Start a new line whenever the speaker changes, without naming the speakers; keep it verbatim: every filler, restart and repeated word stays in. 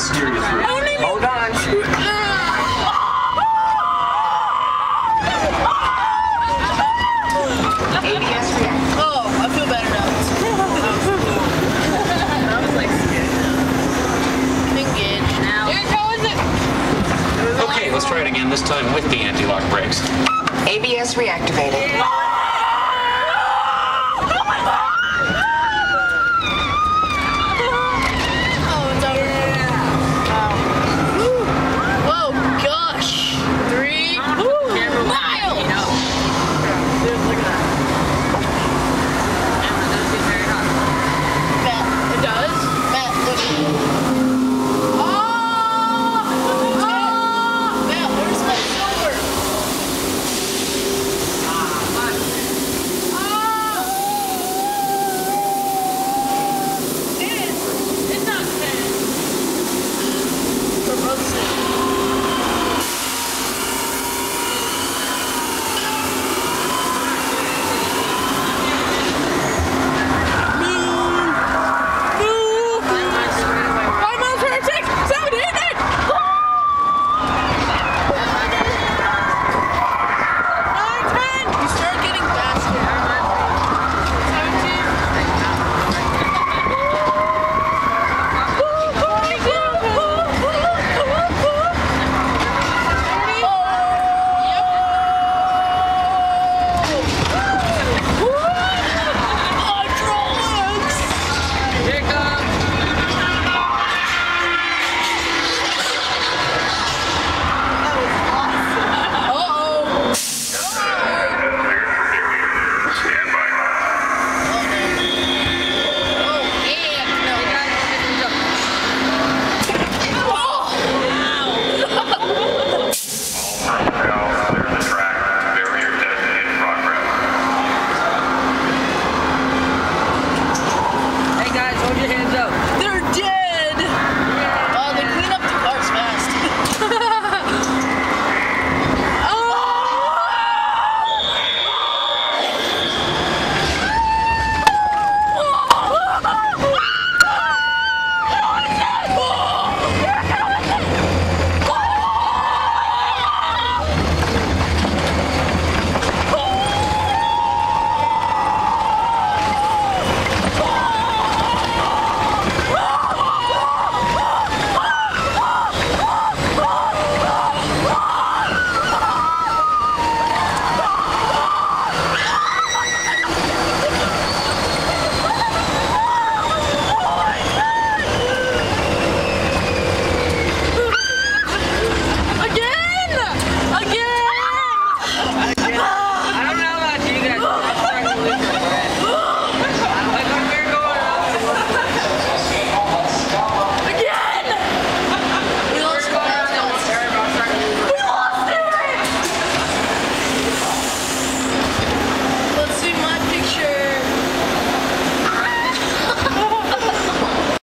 steer you through.
Hold on. A B S react.
Oh, I feel better now. That was like scary. Engage now. Here, how is it?
Okay, let's try it again, this time with the anti-lock brakes.
A B S reactivated.